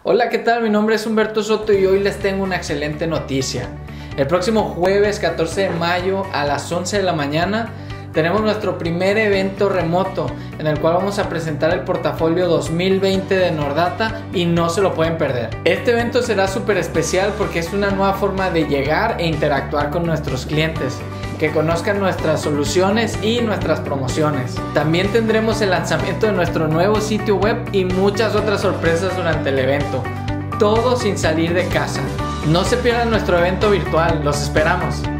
Hola, ¿qué tal? Mi nombre es Humberto Soto y hoy les tengo una excelente noticia. El próximo jueves 14 de mayo a las 11 de la mañana tenemos nuestro primer evento remoto en el cual vamos a presentar el portafolio 2020 de Nordata y no se lo pueden perder. Este evento será súper especial porque es una nueva forma de llegar e interactuar con nuestros clientes, que conozcan nuestras soluciones y nuestras promociones. También tendremos el lanzamiento de nuestro nuevo sitio web y muchas otras sorpresas durante el evento, todo sin salir de casa. No se pierdan nuestro evento virtual, los esperamos.